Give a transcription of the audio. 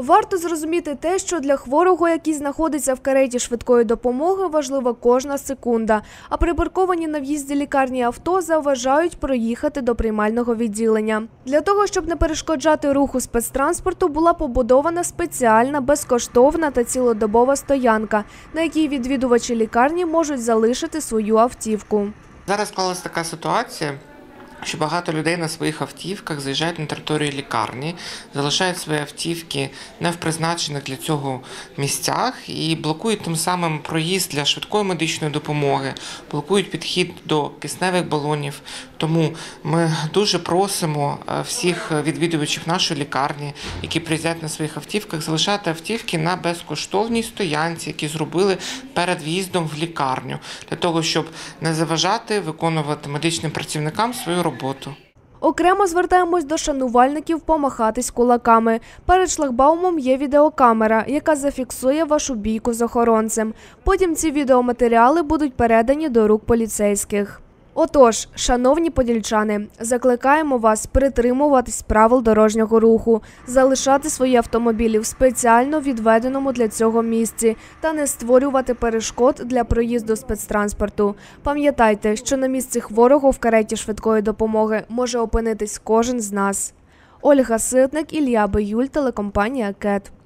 Варто зрозуміти те, що для хворого, який знаходиться в кареті швидкої допомоги, важлива кожна секунда, а припарковані на в'їзді лікарні авто заважають проїхати до приймального відділення. Для того, щоб не перешкоджати руху спецтранспорту, була побудована спеціальна, безкоштовна та цілодобова стоянка, на якій відвідувачі лікарні можуть залишити свою автівку. Зараз склалася така ситуація, що багато людей на своїх автівках заїжджають на територію лікарні, залишають свої автівки не в призначених для цього місцях і блокують тим самим проїзд для швидкої медичної допомоги, блокують підхід до кисневих балонів. Тому ми дуже просимо всіх відвідувачів нашої лікарні, які приїздять на своїх автівках, залишати автівки на безкоштовній стоянці, які зробили перед в'їздом в лікарню, для того, щоб не заважати виконувати медичним працівникам свою роботу. Окремо звертаємось до шанувальників помахатись кулаками. Перед шлагбаумом є відеокамера, яка зафіксує вашу бійку з охоронцем. Потім ці відеоматеріали будуть передані до рук поліцейських. Отож, шановні подільчани, закликаємо вас притримуватись правил дорожнього руху, залишати свої автомобілі в спеціально відведеному для цього місці та не створювати перешкод для проїзду спецтранспорту. Пам'ятайте, що на місці хворого в кареті швидкої допомоги може опинитись кожен з нас. Ольга Ситник, Ілля Биюль, телекомпанія КЕТ.